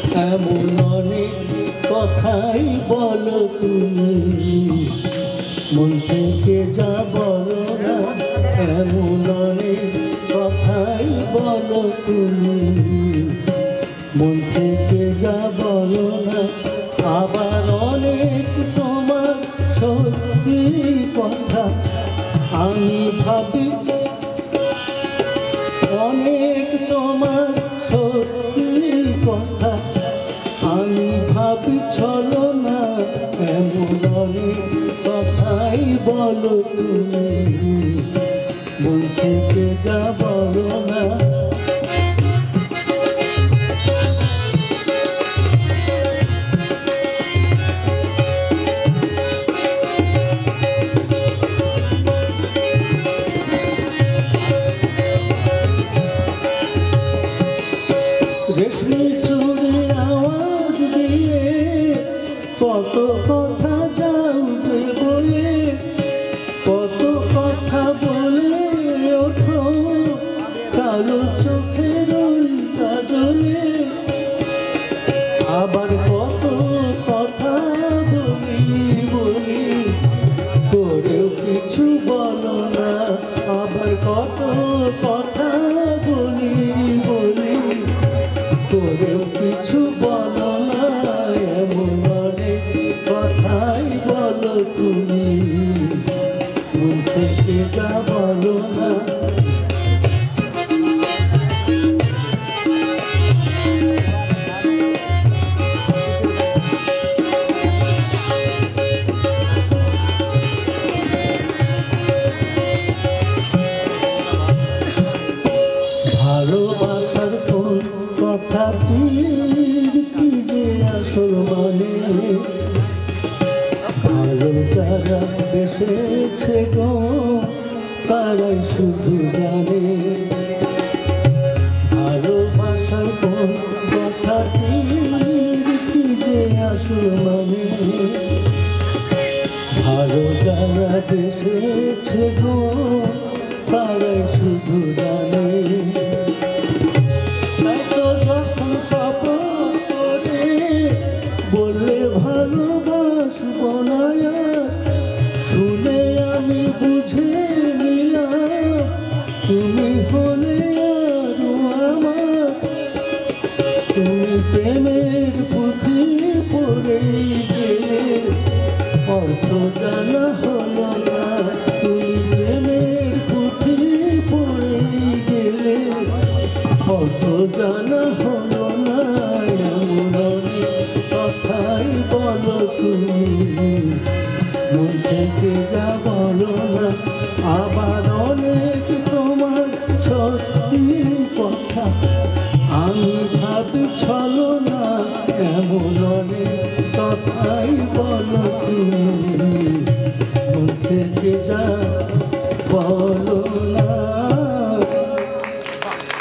এমন অনেক কথাই বলো তুমি, মন থেকে যা বলো না। এমন অনেক কথাই বলো তুমি, মন থেকে যা বলো না। আবার অনেক তোমার সত্যি কথা আমি ভাবি, অনেক তোমার সত্যি কথা আমি ভাবি ছলো না। এমন অনেক কথাই বলো তুমি, মন থেকে যা বলো না। রেশমি চুড়ির আওয়াজ দিয়ে কত কথা যাবে বলে, কত কথা বলে ওঠো কালো চোখের কাজলে। আবার কত কথা বলি করেও কিছু বলো না। আবার কত কথা বলি করেও কিছু বলো না। এমন অনেক কথাই বলো তুমি, মন থেকে যা বলো না। ভালোবাসার কোন কথাটির কি যে আসল মানে, ভালো যারা বেসেছে গো তারাই শুধু জানে। ভালোবাসার কোন কথাটির কি যে আসল মানে, ভালো যারা বেসেছে গো তারাই শুধু জানে। বললে ভালোবাসবো না, শুনে আমি বুঝে নিলাম তুমি হলে আরো আমার। তুমি প্রেমের পুঁথি পড়ে গেলে অর্থ জানা হলো না। তুমি প্রেমের পুঁথি পড়ে গেলে অর্থ জানা হলো না। এমন অনেক কথাই বলো তুমি, মন থেকে যা বলো না। আবার অনেক তোমার সত্যি কথা আমি ভাবি ছলো না। এমন অনেক কথাই বলো তুমি, মন থেকে যা